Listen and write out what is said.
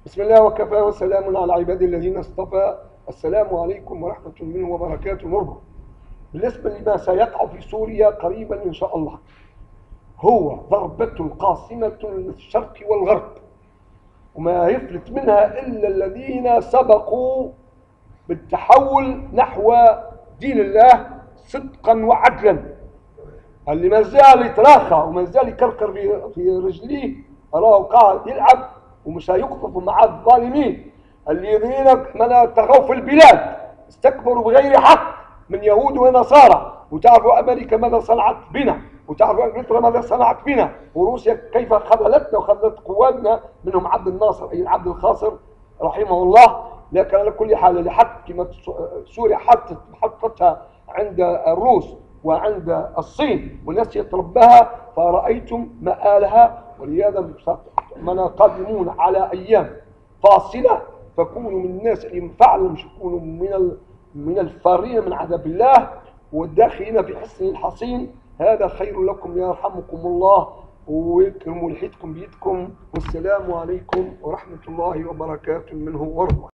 بسم الله وكفى وسلام على عبادي الذين اصطفى. السلام عليكم ورحمة الله وبركاته. نرجو بالنسبة لما سيقع في سوريا قريبا إن شاء الله هو ضربة قاصمة للشرق والغرب، وما يفلت منها إلا الذين سبقوا بالتحول نحو دين الله صدقا وعدلا. اللي ما زال يتراخى وما زال يكركر في رجليه أراه قاعد يلعب ومش هيقطف مع الظالمين الذين طغوا في البلاد، استكبروا بغير حق من يهود ونصارى. وتعرفوا أمريكا ماذا صنعت بنا، وتعرفوا انجلترا ماذا صنعت بنا، وروسيا كيف خذلتنا وخذلت قواتنا، منهم عبد الناصر أي العبد الخاصر رحمه الله. لكن على كل حال اللي حط كما سوريا حطتها عند الروس وعند الصين والناس يتربها، فرأيتم مآلها. ولهذا من قادمون على أيام فاصلة فكونوا من الناس اللي فعلا مش يكونوا من الفارين من عذاب الله والداخلين في حصن الحصين. هذا خير لكم يرحمكم الله ويكرم لحيتكم بيدكم. والسلام عليكم ورحمة الله وبركاته منه ورضوانه.